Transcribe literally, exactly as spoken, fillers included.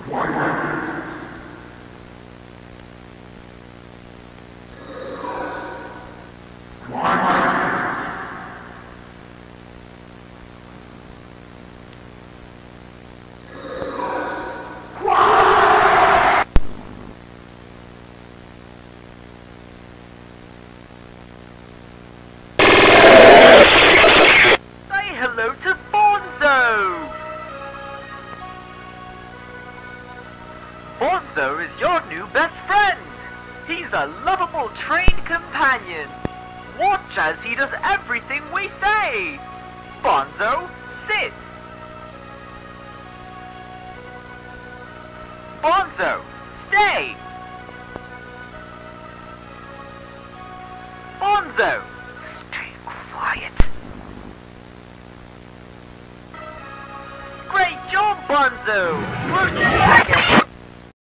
Bonzo is your new best friend. He's a lovable trained companion. Watch as he does everything we say. Bonzo, sit. Bonzo, stay. Bonzo, stay quiet. Great job, Bonzo. Proceed again.